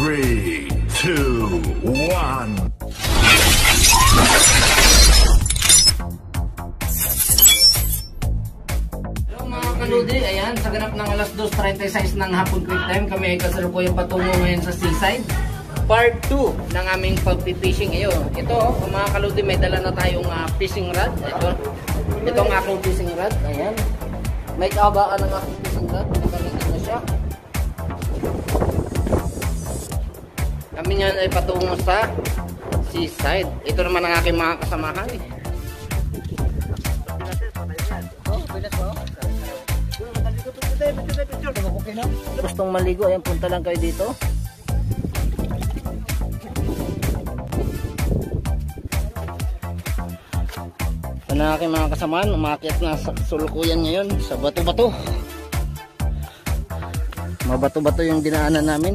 3, 2, 1. Hello mga kaludi, ayan, sa ganap ng alas 2:36 ng hapon quick time, kami ay kasalukuyang patungo ngayon sa seaside. Part 2 ng aming pag-fishing. Ito mga kaludi, may dala na tayong fishing rod. Ito ang aking fishing rod. Ayan. May kabaan ng aking fishing rod. Nakalitin na siya. Kami ngayon ay patungo sa seaside. Ito naman ang aking mga kasamahan. Gustong maligo, ayan, punta lang kayo dito. Ito na aking mga kasamaan, umakyat na sa sulukuyan ngayon sa bato-bato. Mabato-bato yung dinaanan namin.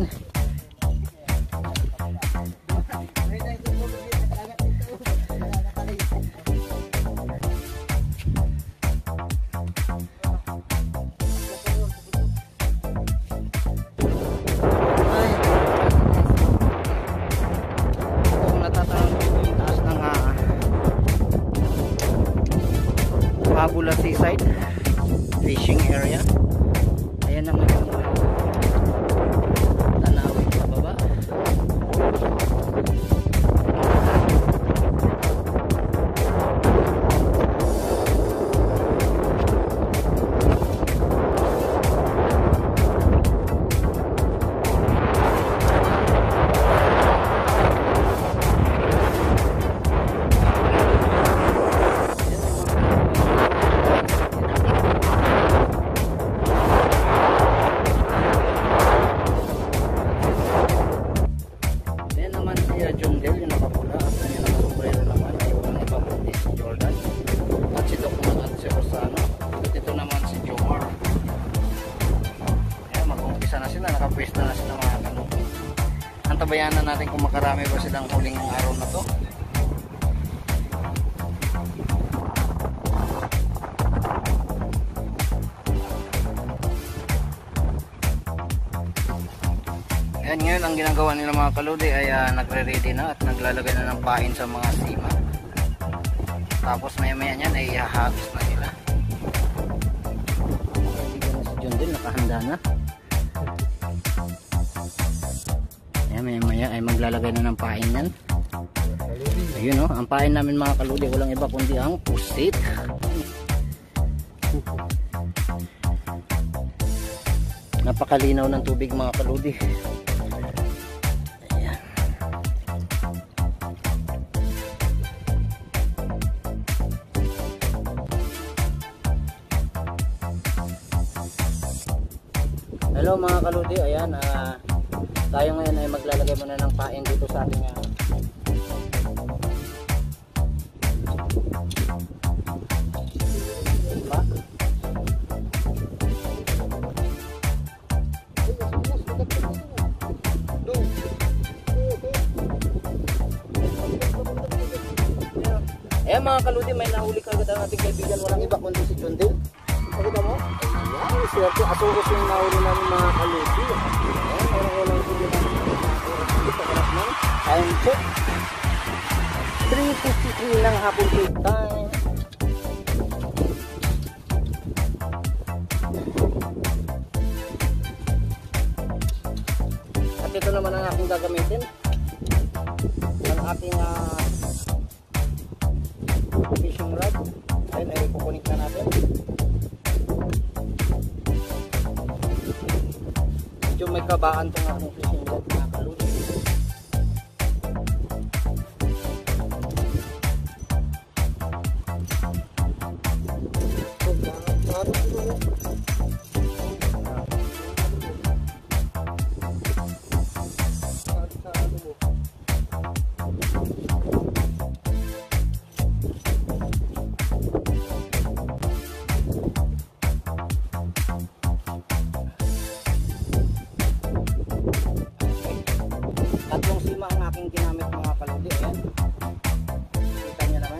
Mahboula Sea Side fishing area. Ayan ang tanawin sa baba. Nakapwesta na sila mga kaludi. Antabayan na natin kung makarami ba silang huling araw na to. Ayan, ngayon ang ginagawa nila mga kaludi ay nagre-ready na at naglalagay na ng pain sa mga sima. Tapos maya-maya niyan ay hahagis na nila. Bigyan na si John din, nakahanda na. Maya ay maglalagay na ng pain yan. Ayun ang pain namin mga kaludi, walang iba kundi ang pusit. Napakalinaw ng tubig mga kaludi. Ayan. Hello mga kaludi, ayan, tayo ngayon ay maglalagay muna ng pain dito sa ating diba? Ayan mga kaludi, may nahuli kagad ang ating kaibigan, walang iba kundi si John Dale. Pakita mo? Ayan, sila po, asuros yung nahuli namin mga kaludi. Time check 3:53 ng hapon quick time. At ito naman ang aking gagamitin, ang ating fishing rod. Ayun, ay kukunik na natin. Medyo may kabaan itong aking fishing rod mga kaludi. Tatlong sima ang aking ginamit mga kaludi. Ayan. Kita nyo naman.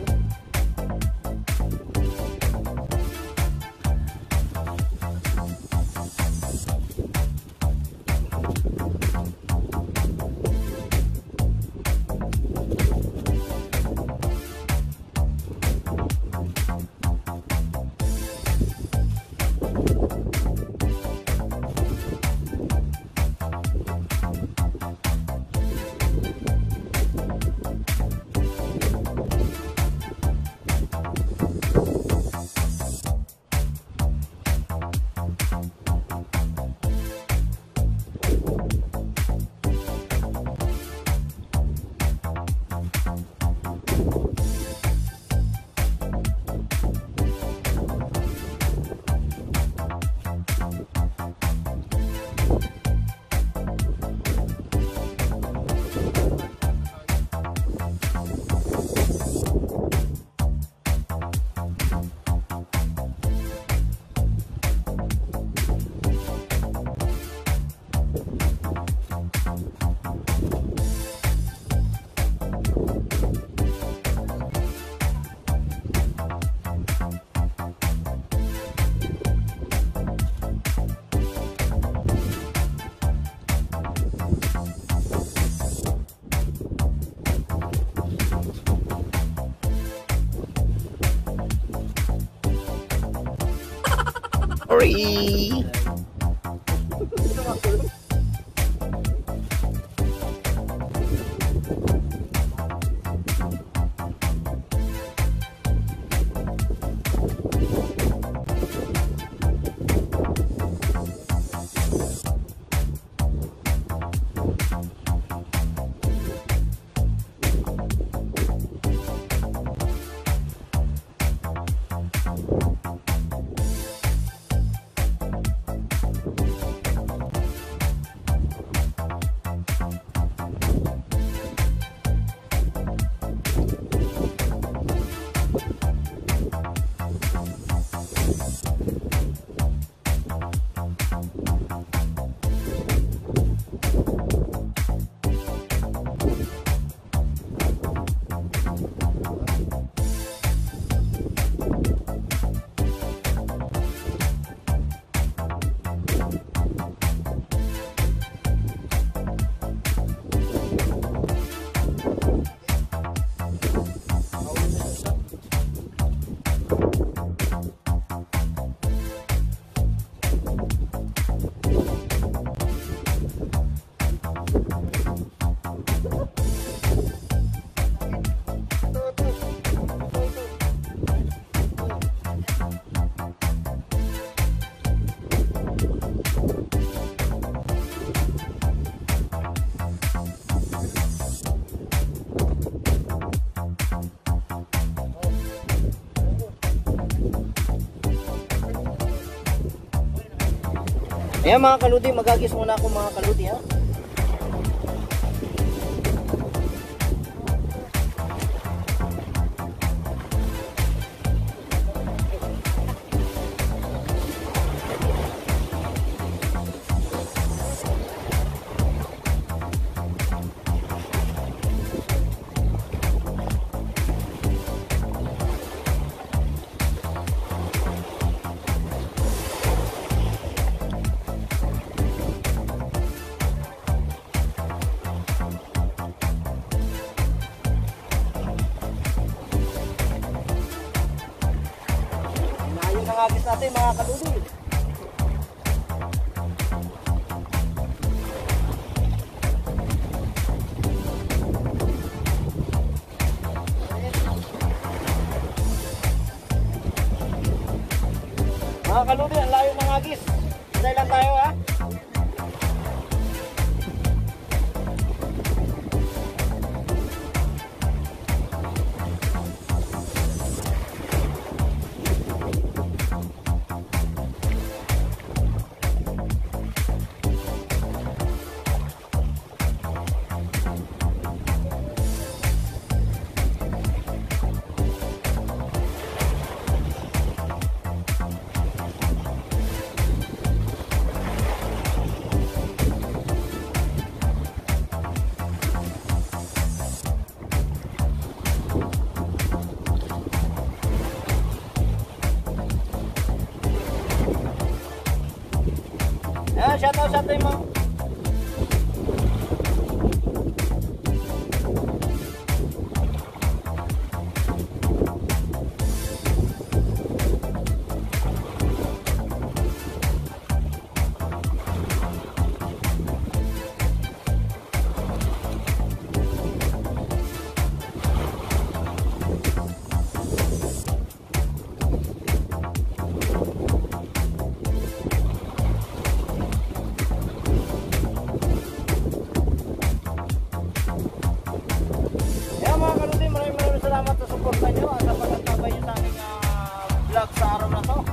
Sorry. Ayan mga kaludi, magagis muna ako mga kaludi ha. Agis natin mga kaludi. Mga kaludi, ang layo ng agis. Hintay lang tayo ha. Shout out mo. Salamat sa suporta nyo at sa pagtatabay nyo sa aming vlog sa araw na to.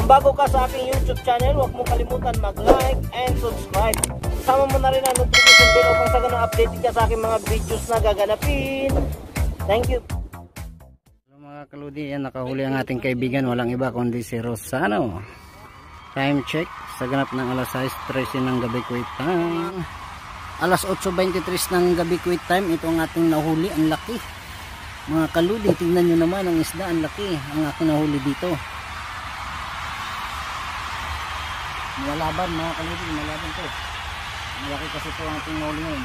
bago ka sa aking YouTube channel, huwag mo kalimutan mag-like and subscribe. Sama mo na rin ang notification bell upang sa ganun updated ka sa aking mga videos na gaganapin. Thank you. Hello mga kaludi, yan nakahuli ang ating kaibigan, walang iba kundi si Rosano. Time check, sa ganap ng alas 6:13 ng gabi Kuwait time. Alas 8:23 ng gabi Kuwait time, ito ang ating nahuli, ang laki. Mga kaludi, tingnan nyo naman ang isda, ang laki, ang aking nahuli dito. Malaban mga kaludi, malaban to. Malaki kasi ito ang ating nahuli ngayon.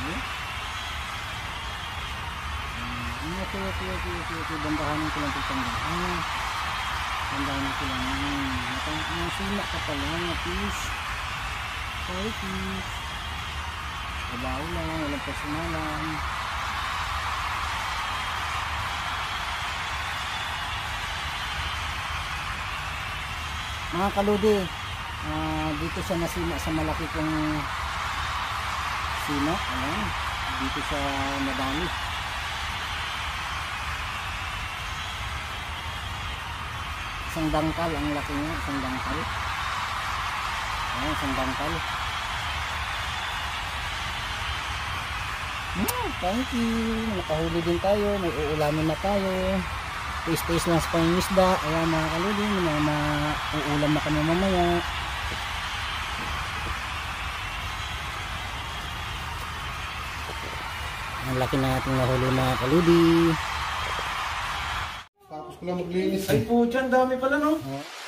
Ito, bandahanin ko lang ito tanda. Bandahanin ko lang. Ang sila ka pala, mga fish. Sorry fish. Kabaw lang, walang personalan. Mga kaludi, dito siya nasima sa malaki kong sino. Ayan, dito siya nadali. Isang dangkal ang laki niya, isang dangkal. Ayan, isang dangkal. Thank you. Nakahuli din tayo, may uulamin na tayo. Taste lang sa pangingisda. Ayan mga kaludi, may mauulam na kami mamaya. Ang laki na ating nahuli mga kaludi. Tapos ko lang maglinis. Ay po, dyan dami pala no?